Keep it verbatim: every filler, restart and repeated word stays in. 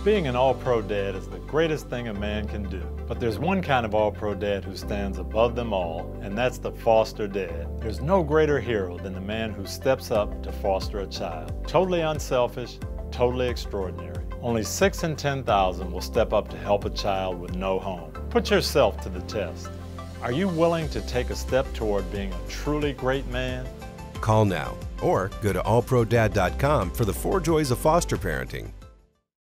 Being an all-pro dad is the greatest thing a man can do. But there's one kind of all-pro dad who stands above them all, and that's the foster dad. There's no greater hero than the man who steps up to foster a child. Totally unselfish, totally extraordinary. Only six in ten thousand will step up to help a child with no home. Put yourself to the test. Are you willing to take a step toward being a truly great man? Call now or go to all pro dad dot com for the four joys of foster parenting.